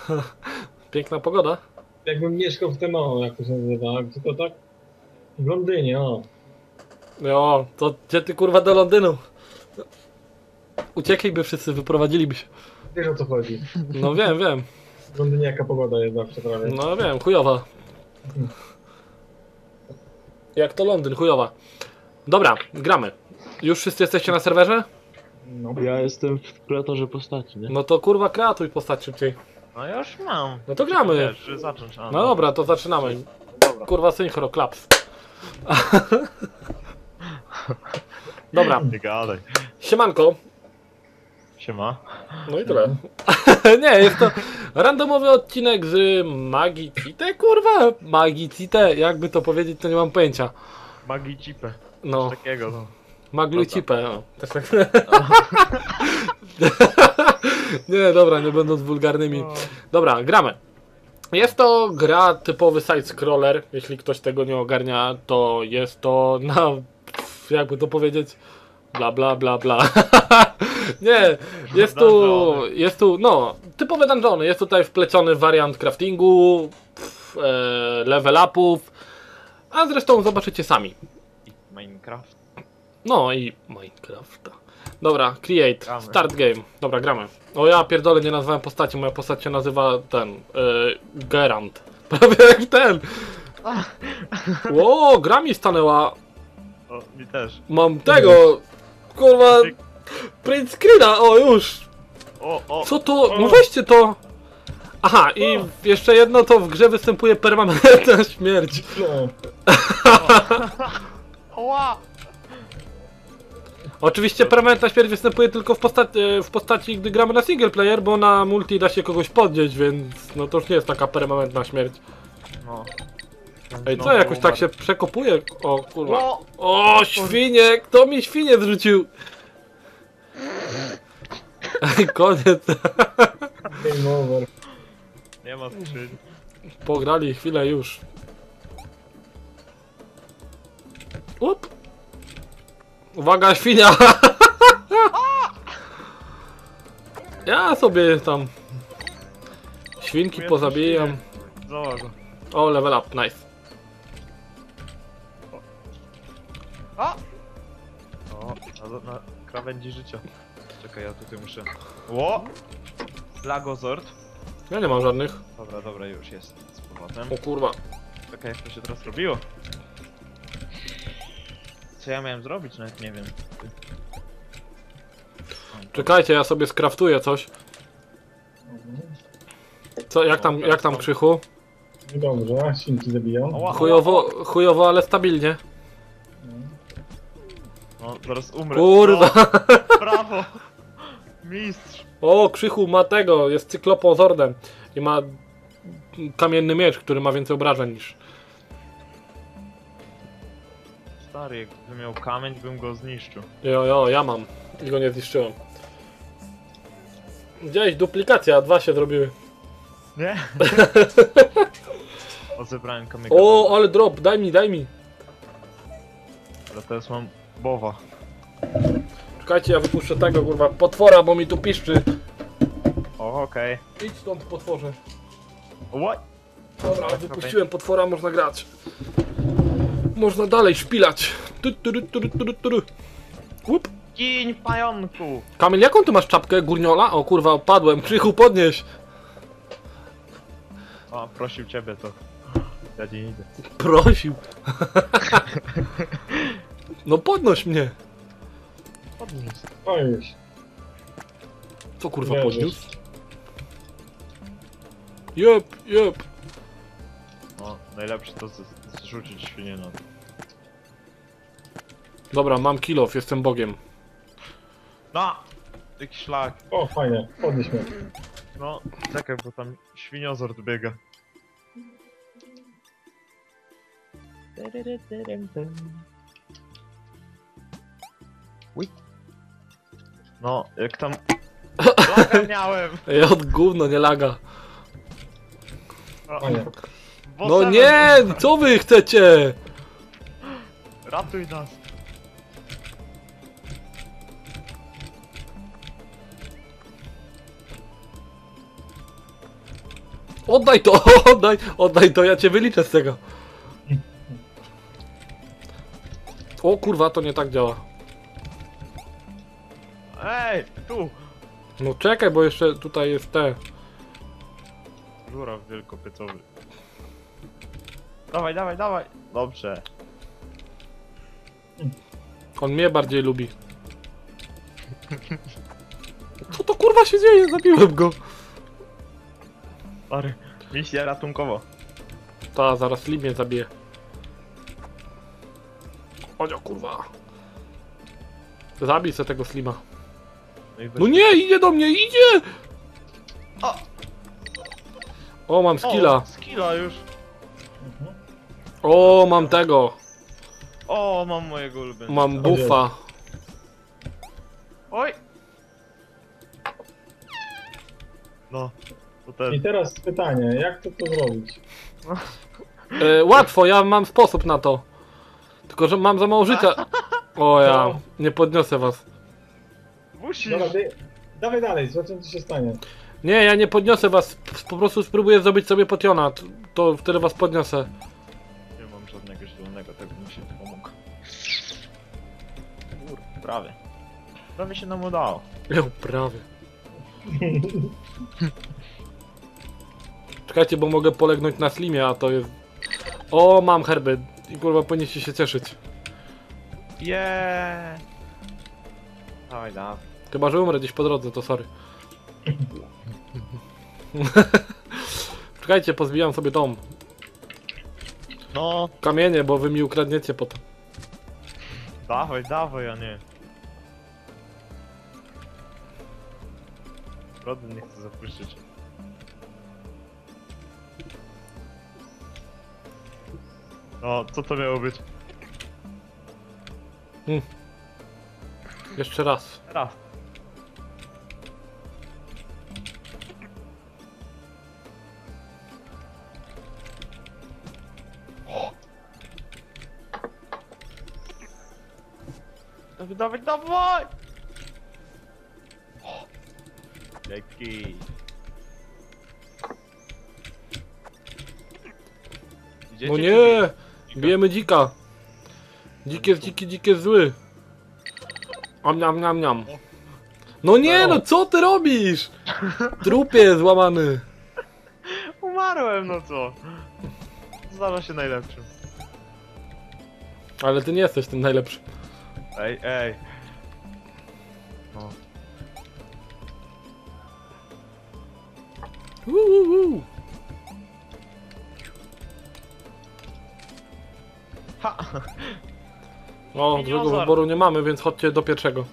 Piękna pogoda. Jakbym mieszkał w tym, o, jak to się nazywa, gdzie to tak? W Londynie, o. Jo, to gdzie ty kurwa do Londynu? Uciekliby wszyscy, wyprowadziliby się. Wiesz o co chodzi. No wiem, wiem. W Londynie jaka pogoda jest zawsze prawie. No wiem, chujowa. Jak to Londyn, chujowa. Dobra, gramy. Już wszyscy jesteście na serwerze? No. Ja jestem w kreatorze postaci, nie? No to kurwa kreatuj postać szybciej. No ja już mam. No to gramy. Wiesz, że zacząć. A, No dobra, to zaczynamy. Dobra. Kurwa synchro, klaps. Dobra, Nie gadaj. siemanko. Siema. No i tyle. Nie, jest to randomowy odcinek z Magii Cite, kurwa? Magii Cite, jakby to powiedzieć, to nie mam pojęcia. Magii cipę. No, Coś takiego, no. Maglucipę, no. Też tak. Nie, dobra, nie będąc wulgarnymi. Dobra, gramy. Jest to gra typowy side-scroller. Jeśli ktoś tego nie ogarnia, to jest to na... jakby to powiedzieć... Bla bla bla bla. Nie, jest tu, no, typowe dungeony. Jest tutaj wpleciony wariant craftingu, level upów, a zresztą zobaczycie sami. I Minecraft. No i Minecrafta. Dobra, create, Gramy. start game. Dobra, gramy. O ja pierdolę, nie nazwałem postaci, moja postać się nazywa ten, Gerant. Prawie jak ten. Ło, gra mi stanęła. O, mi też. Mam tego, kurwa, print screena, o już. O. Co to? No weźcie to! Aha, i jeszcze jedno, to w grze występuje permanentna śmierć. No. Oła! Oczywiście permanentna śmierć występuje tylko w postaci, gdy gramy na single player, bo na multi da się kogoś podnieść, więc no to już nie jest taka permanentna śmierć. No. Ej, co, jakoś tak się przekopuje? O kurwa. O! O, świnie! Kto mi świnie zrzucił? Koniec. Game over. Nie ma skrzyń. Pograli chwilę już. Up. Uwaga, świnia! Ja sobie tam świnki pozabijam. Zobacz. O, level up, nice. O, na krawędzi życia. Czekaj, ja tutaj muszę... Ło! Lagozord. Ja nie mam żadnych. Dobra, już jest. Z powrotem. O kurwa. Czekaj, jak to się teraz robiło? Co ja miałem zrobić? Nawet nie wiem. Czekajcie, ja sobie skraftuję coś. Co, jak tam Krzychu? Dobrze, świnki zabiją. Oła, Chujowo, ale stabilnie. No, zaraz umrę. Kurwa. No, brawo! Mistrz! O, Krzychu ma tego, jest cyklopozordem. I ma kamienny miecz, który ma więcej obrażeń niż... Stary, jakbym miał kamień, bym go zniszczył. Jo, ja mam. I go nie zniszczyłem. Gdzieś duplikacja, 2 się zrobiły. Nie? O, zebrałem kamyka. O, ale drop, daj mi. Ale teraz mam bowa. Czekajcie, ja wypuszczę tego, kurwa, potwora, bo mi tu piszczy. O, okej. Idź stąd, potworze. What? Dobra, wypuściłem potwora, można grać. Można dalej szpilać. Tu. Łup. Kiń, pająku! Kamil, jaką ty masz czapkę? Górniola? O kurwa, opadłem. Krzychu, podnieś. O, prosił ciebie to. Ja nie idę. Prosił. No podnoś mnie. Podniósł. O już. Co kurwa Leżysz. podniósł? Jep. No, najlepsze to zrzucić świnię na... Dobra, mam kill off, jestem bogiem. No! Jakiś szlak. O, fajnie, podnieś mnie. No, czekaj, bo tam świniozord biega. Uj. No, jak tam... Laga miałem! Ej, od gówno, nie laga. O, Fajnie. bo No Seven- nie, co wy chcecie? Ratuj nas! Oddaj to, oddaj to, ja cię wyliczę z tego. O kurwa, to nie tak działa. Ej, tu! No czekaj, bo jeszcze tutaj jest te. Żuraw wielkopiecowy. Dawaj, dawaj, dawaj! Dobrze. On mnie bardziej lubi. Co to kurwa się dzieje? Zabiłem go. Sorry. Misja ratunkowa. Ta, zaraz Slim mnie zabije. Chodź o kurwa. Zabij se tego Slima. i No nie, idzie do mnie, idzie! O! O, mam skilla. O, skilla już. O, mam tego. O, mam mojego ulubionego. Mam buffa. Oj! No, to I ten. teraz pytanie, jak to zrobić? Łatwo, ja mam sposób na to. Tylko, że mam za mało życia. O ja, nie podniosę was. Musisz! Dobra, dawaj dalej, zobaczymy co się stanie. Nie, ja nie podniosę was. Po prostu spróbuję zrobić sobie potiona. To wtedy was podniosę. Nie mam żadnego zielonego, tak bym się pomógł. Prawie. Prawie się nam udało. Ja prawie. Czekajcie, bo mogę polegnąć na Slimie, a to jest... O, mam herby. I kurwa, powinniście się cieszyć. Jeee! Dawaj, dawaj. Chyba, że umrę gdzieś po drodze, to sorry. Czekajcie, pozbijam sobie dom. No, Kamienie, bo wy mi ukradniecie potem. dawaj, dawaj, a nie. Brody nie chcę zapuścić. No, co to miało być? Jeszcze raz. Raz. Dawaj, dawaj, dawaj! Dzięki. Idziecie, No czy nie! Bijemy dzika. Dzik jest dziki, dzik jest zły. Am, niam, niam. No nie, no co ty robisz? Trupie złamany. Umarłem, no co? Zdarza się najlepszym. Ale ty nie jesteś tym najlepszym. Ej, ej. No. Uuu. Ha! O, drugiego wyboru nie mamy, więc chodźcie do pierwszego.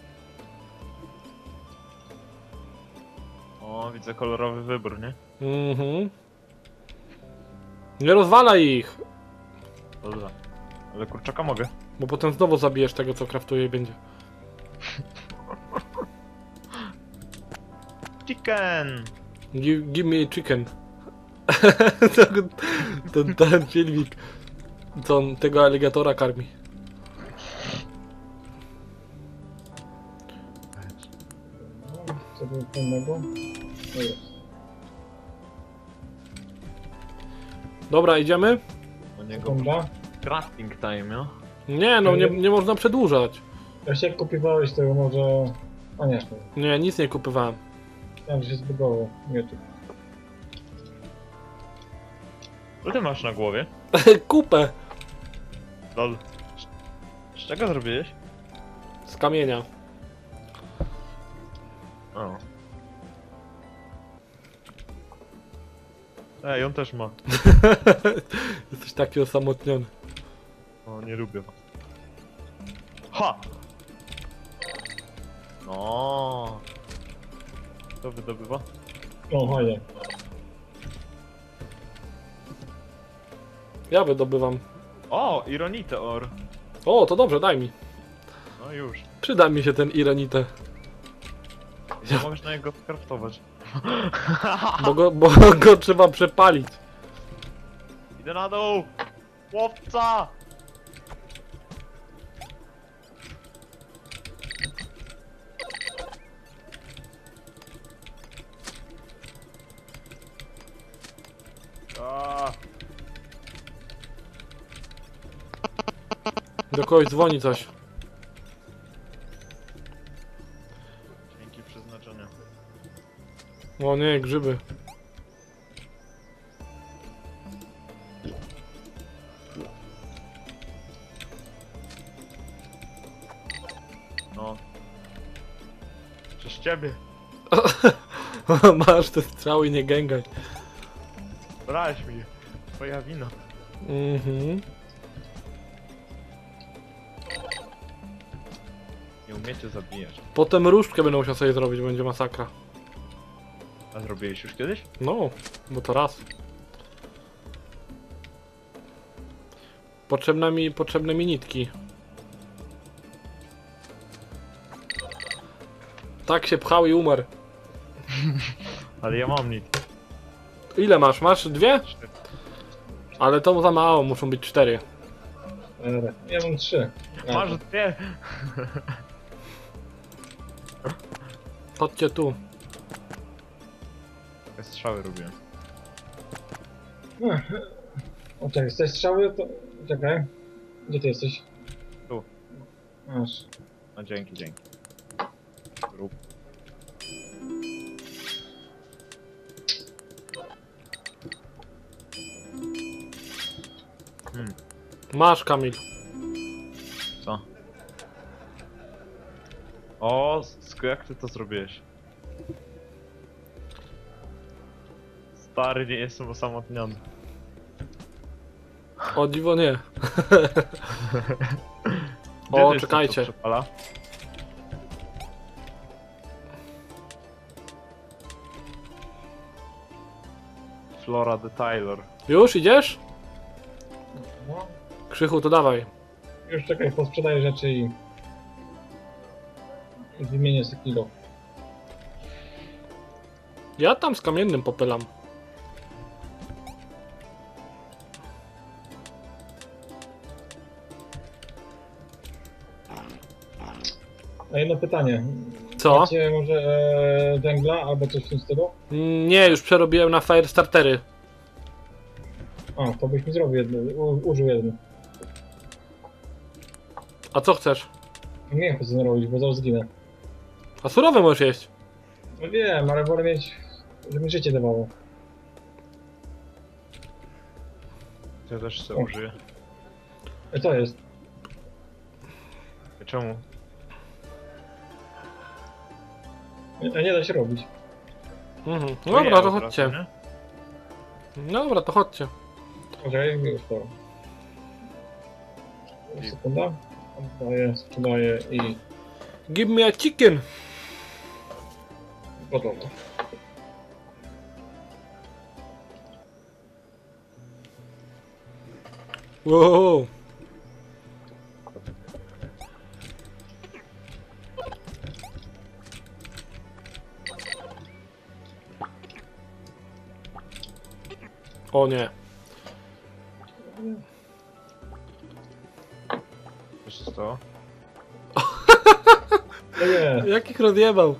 O, widzę kolorowy wybór, nie? Mhm. Nie rozwalaj ich, Dobra. Ale kurczaka mogę. bo potem znowu zabijesz tego, co kraftuje i będzie. Chicken! Give me chicken. ten filmik, co on tego aligatora karmi. Co było innego? No jest. Dobra, idziemy? U niego Sekunda. crafting time, no? Nie, no nie można przedłużać. Jak się kupiwałeś tego może... A nie, Nie, nic nie kupowałem. tam się zbugowało. Nie tu. Co ty masz na głowie? Kupę Lol. Z czego zrobiłeś? z kamienia. O. Ej, on też ma. Jesteś taki osamotniony. O, nie lubię was. Ha! No. Kto wydobywa? O, fajnie. Ja wydobywam. O, Ironite or. O, to dobrze, daj mi. No już. Przyda mi się ten ironite. Nie możesz na niego skraftować. Bo go trzeba przepalić. Idę na dół! Łowca! Do kogoś dzwoni coś. Dzięki przeznaczenia. O nie, grzyby. No. Przez ciebie. Masz te strzały, nie gęgaj. Brałeś mi. Twoja wina. Mhm. Nie umiecie zabijać. Potem różdżkę będę musiał sobie zrobić, będzie masakra. A zrobiłeś już kiedyś? No, bo to raz. Potrzebne mi nitki. Tak się pchał i umarł. Ale ja mam nic. Ile masz? Masz 2? Ale to za mało, muszą być 4. Ja mam 3. Masz dwie. Chodźcie tu. Ja strzały robiłem. O, czekaj, z tej strzały to... Czekaj. Gdzie ty jesteś? Tu. Masz. No dzięki. Rób. Masz, Kamil. Co? O, jak ty to zrobiłeś? Stary, nie jestem osamotniony. O dziwo nie. Gdzie O, to jest czekajcie. to, co przepala? Flora the Taylor. Już idziesz? No. Krzychu, to dawaj. Już czekaj, posprzedaję rzeczy i wymienię sobie kilo. Ja tam z kamiennym popylam. A jedno pytanie. Co? Macie może węgla albo coś w tym stylu? Nie, już przerobiłem na fire startery. A, to byś mi zrobił jedno, użył jedno. A co chcesz? Nie chcę zrobić, bo zaraz zginę. A surowe możesz jeść. No wiem, ale wolę mieć, żeby mi życie dawało. Ja też sobie użyję. A co jest? Czemu? A nie da się robić. Mhm. Nie, Dobra, to od razu, chodźcie. nie? No dobra, to chodźcie. Okej, już to. Sekunda. Sprzedaję i Give me a chicken. gotowe. Wow. O nie. Co się stało? No nie, Jakich rozjebał?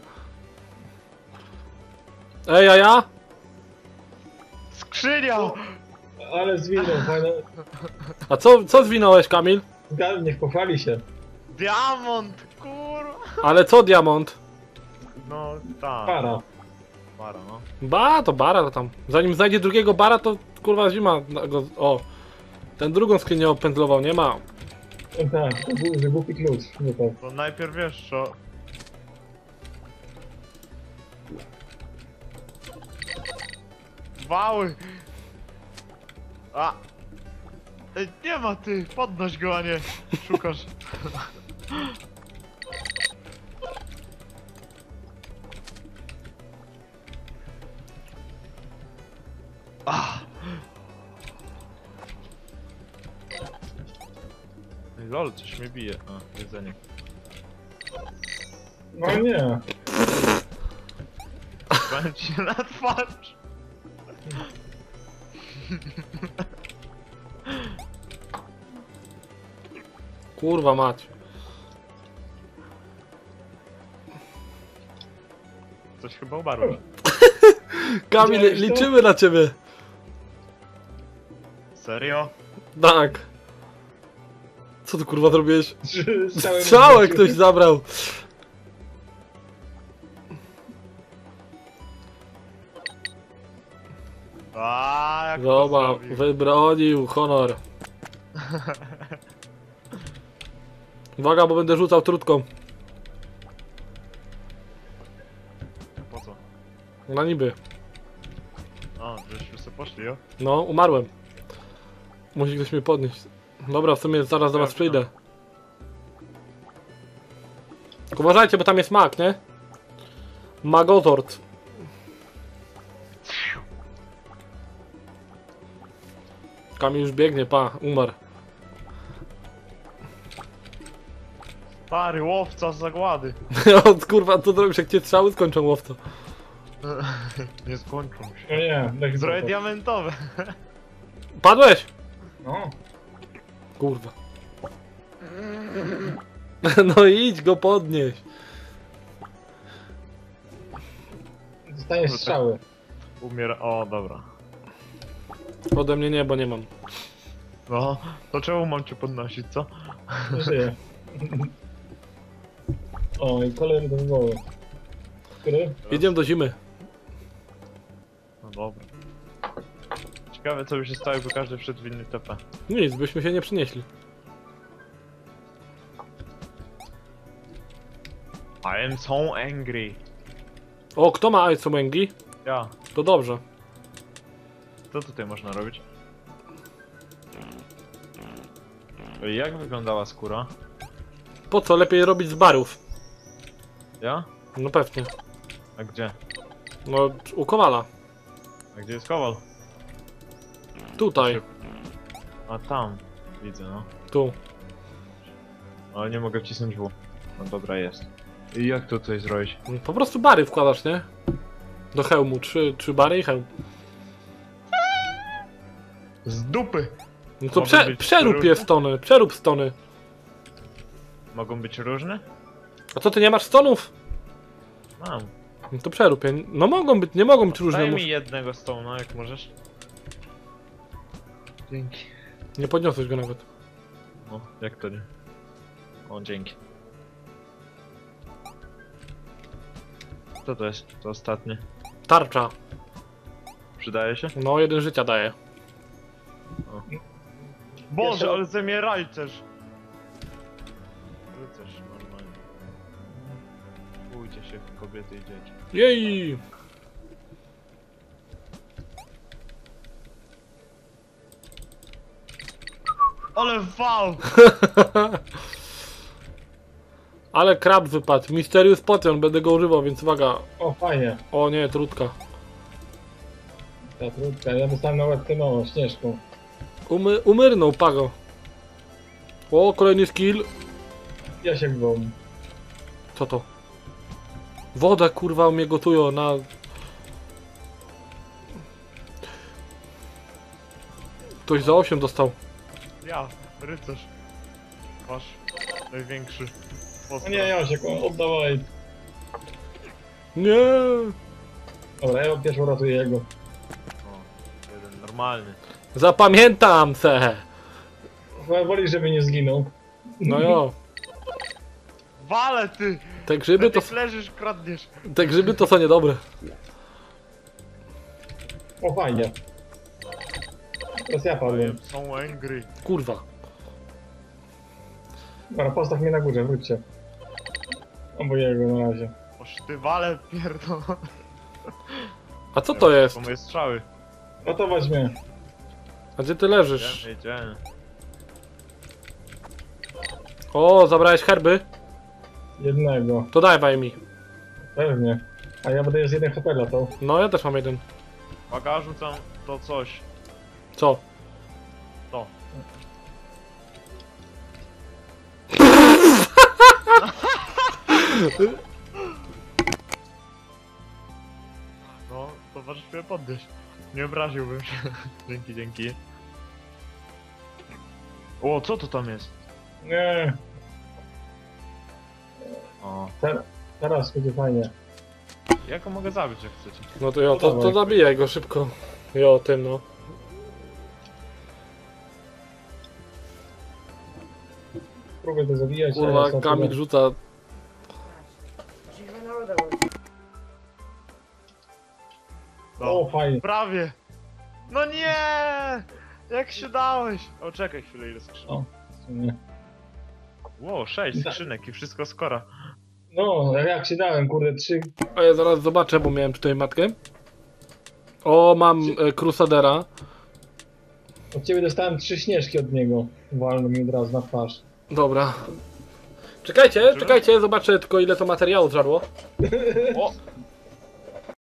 Ej, a ja? Skrzynia! ale zwinął, fajne. A co zwinąłeś, Kamil? Niech pochwali się. Diamont! Kurwa! Ale co diamont? No tak. Para. Para, no. Ba, to bara to tam. Zanim znajdzie drugiego bara, to kurwa zima go... O. Ten drugą skrzynię opędzlował, nie ma. Tak, to był głupi klucz. Nie tak. To najpierw wiesz co? Wały! A! Ej, nie ma ty! Podnoś go, a nie szukasz. Ah! Ej, lol, coś mnie bije. A, jedzenie. No nie. Powiem ci na twarz. Kurwa mać. Coś chyba umarło. Kamil, Widziałeś to? liczymy na ciebie. Serio? Tak. Co ty kurwa zrobiłeś? Strzałem Strzałę ktoś zabrał! A, jak to Zobacz, zrobił. wybronił honor. Uwaga, bo będę rzucał trutką. Po co? Na niby. A, żeśmy sobie poszli, jo? No, umarłem. Musi ktoś mnie podnieść. Dobra, w sumie zaraz do was przyjdę. Tylko uważajcie, bo tam jest mag, nie? Magozord. Kamil już biegnie, pa, umarł. Stary łowca z zagłady. O, kurwa, co zrobisz, jak cię strzały skończą, łowco? Nie skończą się. No nie, tak Zrobię diamentowe. Padłeś? No, Kurwa. No idź go podnieś. dostaniesz strzały. Umiera. O, dobra. Ode mnie nie, bo nie mam. No, to czemu mam cię podnosić, co? Nie żyję. O, i kolor do głowy. Który? Idziemy do zimy. No dobra. Ciekawe co by się stało, jakby każdy wszedł w inny TP. Nic, byśmy się nie przynieśli. I am so angry. O, kto ma Ice Węgi? Ja. To dobrze. Co tutaj można robić? Jak wyglądała skóra? Po co? Lepiej robić z barów. Ja? No pewnie. A gdzie? No, u Kowala. A gdzie jest kowal? Tutaj. A tam. Widzę, no. Tu. Ale nie mogę wcisnąć W. No dobra, jest. I jak to tutaj zrobić? Po prostu bary wkładasz, nie? Do hełmu. Trzy bary i hełm. Z dupy! No to Mogą być przerób różne? je stony. Przerób stony. Mogą być różne? A co, ty nie masz stonów? Mam. No to przerób je. No mogą być, nie mogą być różne. Daj mi jednego stona, jak możesz. Dzięki. Nie podniosłeś go nawet. No, jak to nie? O, dzięki. Co to jest? To ostatnie. Tarcza. Przydaje się? No, 1 życia daje. Boże, ale ze mnie rycerz! Rycerz, normalnie. Bójcie się kobiety i dzieci. Jej! Ale wał! Ale krab wypadł. Mysterious Potion, będę go używał, więc uwaga. O, fajnie. O nie, trutka. Ta trudka, ja dostałem na łeb tymową śnieżką. Umyrnął, pago. O, kolejny skill. Ja się gwom. Co to? Woda, kurwa, mnie gotują na... Ktoś za 8 dostał. Ja, rycerz. Wasz największy. O nie, Jasiek, oddawaj. Nie. Dobra, ja pierwszy uratuję jego. O, jeden normalny. Zapamiętam se. Chyba woli, żeby nie zginął. No jo. Wale ty! Te grzyby to, Ty leżysz, kradniesz. te grzyby to są niedobre. O, fajnie. Teraz ja I padłem. am so angry. Kurwa. Dobra, postaw mnie na górze, wróćcie. Albo jego na razie. Oż ty wale pierdol. A co to jest? To moje strzały. Ratować mnie. A gdzie ty leżysz? Idziemy, idziemy. O, zabrałeś herby? Jednego. To dawaj mi. Pewnie. A ja będę z 1 HP latał. No, ja też mam 1. W bagażu tam to coś. Co? To. No, towarzysz mnie podnieść. Nie obraziłbym się. Dzięki, dzięki. O, co to tam jest? Nie, O, teraz będzie fajnie. ja go mogę zabić jak chcecie. No to jo, to Dawaj. zabijaj go szybko. Jo, tym no. mogę to zabijać. Kurwa, ale co Kamil tyle. rzuca. No, O, fajnie. prawie. No nie! Jak się dałeś? O, czekaj chwilę, ile skrzynek. O, w sumie. Wow, 6 skrzynek i wszystko skora. No, jak się dałem, kurde, 3. A ja zaraz zobaczę, bo miałem tutaj matkę. O, mam Crusadera. Od ciebie dostałem 3 śnieżki od niego. Walno mi od razu na twarz. Dobra. Czekajcie, zobaczę tylko ile to materiału zżarło. O,